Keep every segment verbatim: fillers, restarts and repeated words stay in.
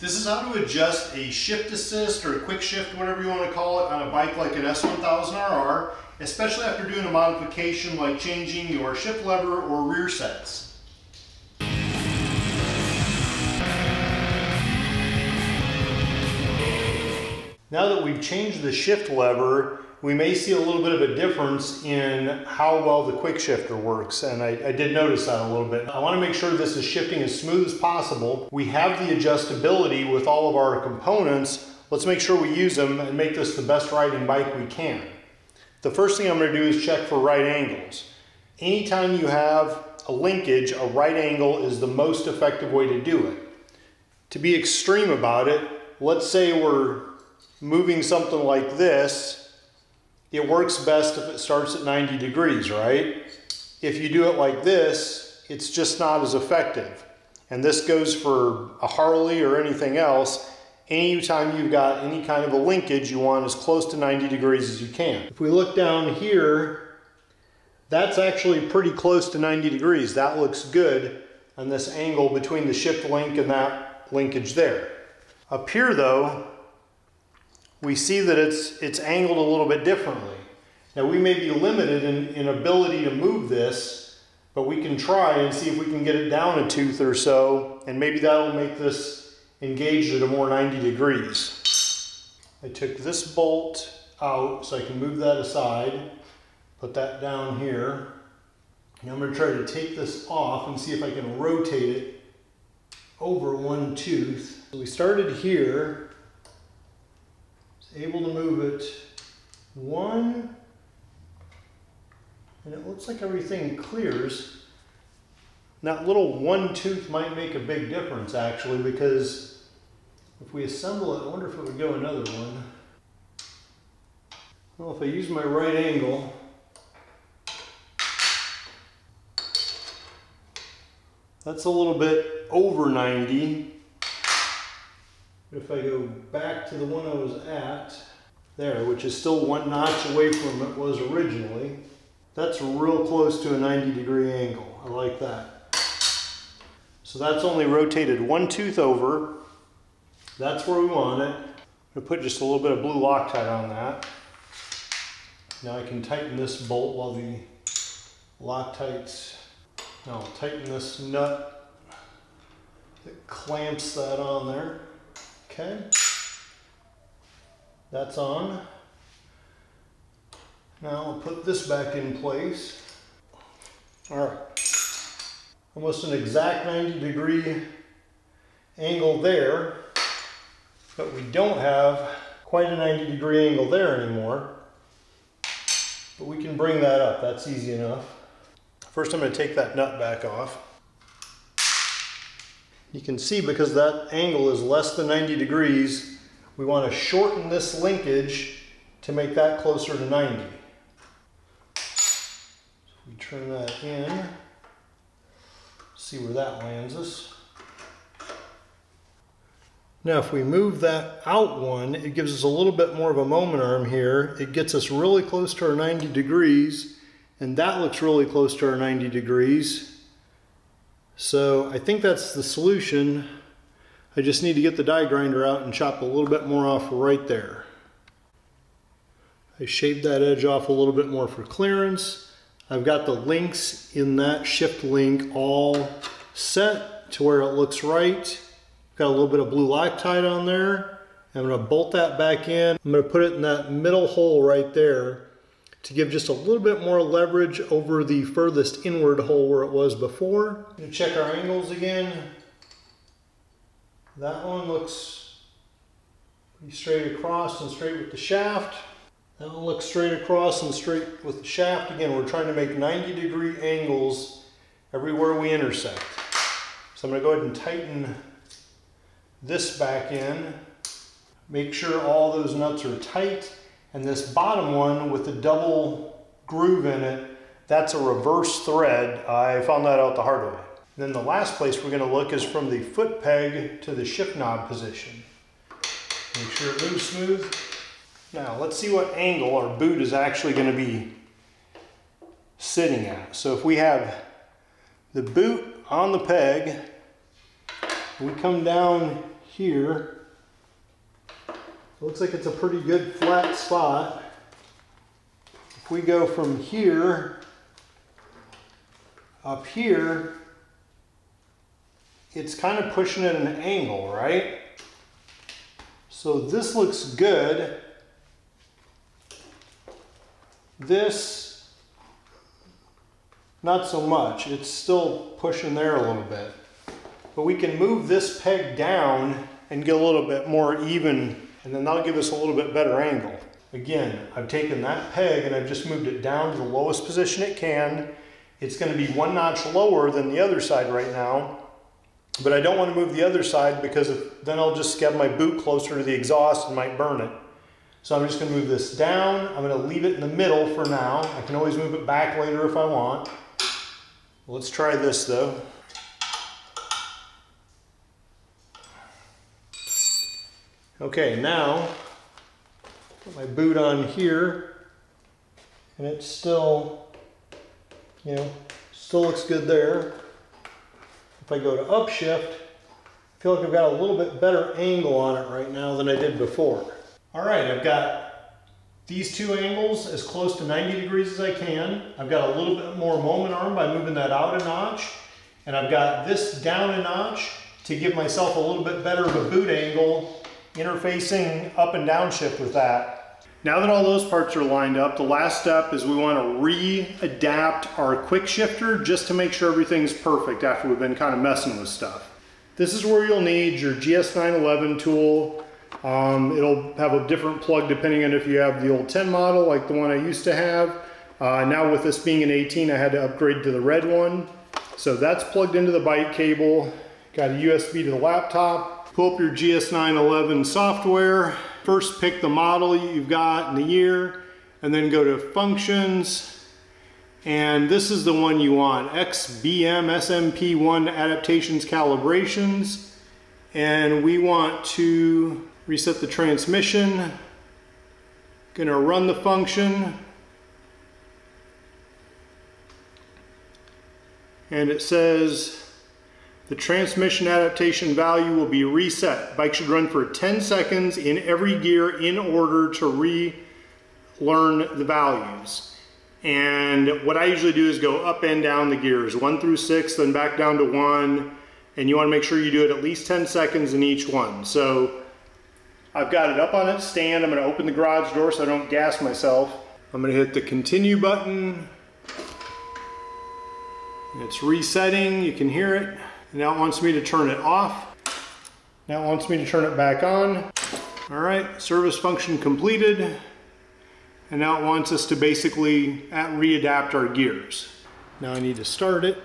This is how to adjust a shift assist or a quick shift, whatever you want to call it, on a bike like an S one thousand R R, especially after doing a modification like changing your shift lever or rear sets. Now that we've changed the shift lever, we may see a little bit of a difference in how well the quick shifter works, and I, I did notice that a little bit. I want to make sure this is shifting as smooth as possible. We have the adjustability with all of our components. Let's make sure we use them and make this the best riding bike we can. The first thing I'm going to do is check for right angles. Anytime you have a linkage, a right angle is the most effective way to do it. To be extreme about it, let's say we're moving something like this. It works best if it starts at ninety degrees, right? If you do it like this, it's just not as effective. And this goes for a Harley or anything else. Anytime you've got any kind of a linkage, you want as close to ninety degrees as you can. If we look down here, that's actually pretty close to ninety degrees. That looks good on this angle between the shift link and that linkage there. Up here though, we see that it's, it's angled a little bit differently. Now we may be limited in, in ability to move this, but we can try and see if we can get it down a tooth or so, and maybe that'll make this engaged at a more ninety degrees. I took this bolt out so I can move that aside, put that down here. Now I'm going to try to take this off and see if I can rotate it over one tooth. So we started here. Able to move it one, and it looks like everything clears. That little one tooth might make a big difference actually, because if we assemble it, I wonder if it would go another one. Well, if I use my right angle, that's a little bit over ninety. If I go back to the one I was at, there, which is still one notch away from it was originally, that's real close to a ninety degree angle. I like that. So that's only rotated one tooth over. That's where we want it. I'm going to put just a little bit of blue Loctite on that. Now I can tighten this bolt while the Loctite's, now I'll tighten this nut that clamps that on there. Okay, that's on. Now I'll put this back in place. All right, almost an exact ninety degree angle there, but we don't have quite a ninety degree angle there anymore, but we can bring that up. That's easy enough. First I'm going to take that nut back off. You can see because that angle is less than ninety degrees, we want to shorten this linkage to make that closer to ninety. So we turn that in, see where that lands us. Now if we move that out one, it gives us a little bit more of a moment arm here. It gets us really close to our ninety degrees, and that looks really close to our ninety degrees. So I think that's the solution. I just need to get the die grinder out and chop a little bit more off right there. I shaved that edge off a little bit more for clearance. I've got the links in that shift link all set to where it looks right. Got a little bit of blue Loctite on there. I'm going to bolt that back in. I'm going to put it in that middle hole right there to give just a little bit more leverage over the furthest inward hole where it was before. I'm going to check our angles again. That one looks pretty straight across and straight with the shaft. That one looks straight across and straight with the shaft. Again, we're trying to make ninety degree angles everywhere we intersect. So I'm going to go ahead and tighten this back in. Make sure all those nuts are tight. And this bottom one with the double groove in it, that's a reverse thread. I found that out the hard way. And then the last place we're going to look is from the foot peg to the shift knob position. Make sure it moves smooth. Now let's see what angle our boot is actually going to be sitting at. So if we have the boot on the peg, we come down here. It looks like it's a pretty good flat spot. If we go from here up here, it's kind of pushing at an angle, right? So this looks good. This, not so much. It's still pushing there a little bit. But we can move this peg down and get a little bit more even, and then that'll give us a little bit better angle. Again, I've taken that peg and I've just moved it down to the lowest position it can. It's going to be one notch lower than the other side right now, but I don't want to move the other side because if, then I'll just scab my boot closer to the exhaust and might burn it. So I'm just going to move this down. I'm going to leave it in the middle for now. I can always move it back later if I want. Let's try this though. Okay, now put my boot on here, and it's still, you know, still looks good there. If I go to upshift, I feel like I've got a little bit better angle on it right now than I did before. All right, I've got these two angles as close to ninety degrees as I can. I've got a little bit more moment arm by moving that out a notch, and I've got this down a notch to give myself a little bit better of a boot angle, interfacing up and down shift with that. Now that all those parts are lined up, the last step is we want to re-adapt our quick shifter just to make sure everything's perfect after we've been kind of messing with stuff. This is where you'll need your G S nine eleven tool. Um, it'll have a different plug depending on if you have the old ten model like the one I used to have. Uh, now with this being an eighteen, I had to upgrade to the red one. So that's plugged into the bike cable. Got a U S B to the laptop. Pull up your G S nine eleven software. First pick the model you've got and the year, and then go to functions. And this is the one you want, X B M S M P one adaptations calibrations. And we want to reset the transmission. Gonna run the function. And it says, the transmission adaptation value will be reset. Bike should run for ten seconds in every gear in order to relearn the values. And what I usually do is go up and down the gears, one through six, then back down to one. And you want to make sure you do it at least ten seconds in each one. So I've got it up on its stand. I'm going to open the garage door so I don't gas myself. I'm going to hit the continue button. It's resetting, you can hear it. Now it wants me to turn it off. Now it wants me to turn it back on. All right, service function completed. And now it wants us to basically readapt our gears. Now I need to start it.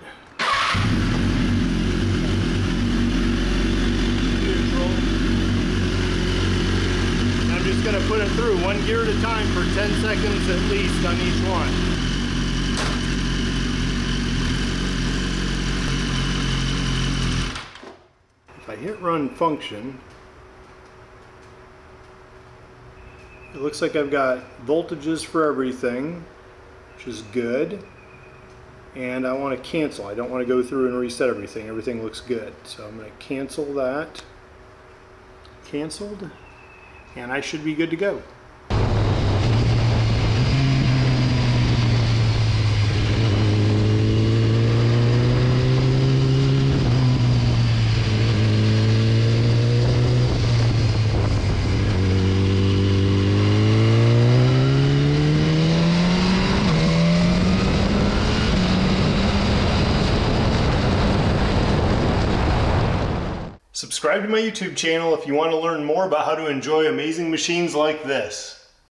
I'm just gonna put it through one gear at a time for ten seconds at least on each one. If I hit run function, it looks like I've got voltages for everything, which is good. And I want to cancel. I don't want to go through and reset everything. Everything looks good. So I'm going to cancel that. Canceled. And I should be good to go. Subscribe to my YouTube channel if you want to learn more about how to enjoy amazing machines like this.